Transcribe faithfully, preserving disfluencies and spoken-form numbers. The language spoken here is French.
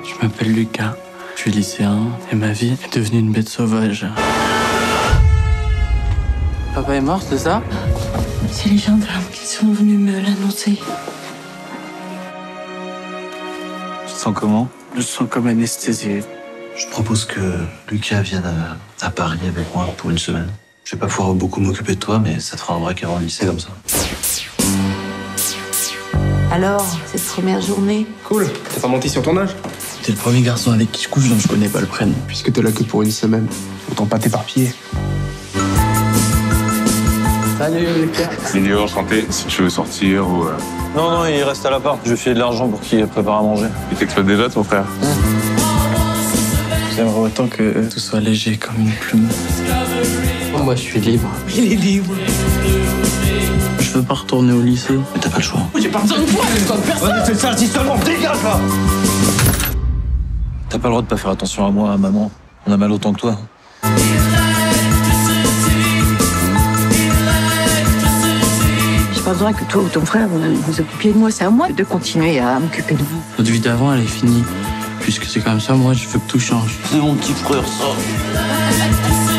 Je m'appelle Lucas, je suis lycéen et ma vie est devenue une bête sauvage. Papa est mort, c'est ça? C'est les gendarmes qui sont venus me l'annoncer. Tu te sens comment? Je me sens comme anesthésié. Je propose que Lucas vienne à, à Paris avec moi pour une semaine. Je vais pas pouvoir beaucoup m'occuper de toi, mais ça te fera un break avant le lycée comme ça. Alors, cette première journée? Cool. T'as pas menti sur ton âge? T'es le premier garçon avec qui je couche dont je connais pas le prénom. Puisque t'es là que pour une semaine, autant pas t'éparpiller. Salut Lucas. Milieu enchanté, si tu veux sortir ou... Euh... Non, non, il reste à l'appart. Je vais filer de l'argent pour qu'il prépare à manger. Il t'exploite déjà, ton frère? Mmh. J'aimerais autant que tout soit léger comme une plume. Moi, je suis libre. Il est libre. Je veux pas retourner au lycée. Mais t'as pas le choix. J'ai pas besoin de toi, j'ai besoin de personne. Ouais, mais fais ça, dis seulement, dégage là. T'as pas le droit de pas faire attention à moi, à maman. On a mal autant que toi. J'ai pas besoin que toi ou ton frère vous vous occupiez de moi. C'est à moi de continuer à m'occuper de vous. Notre vie d'avant, elle est finie. Puisque c'est comme ça, moi, je veux que tout change. C'est mon petit frère, ça.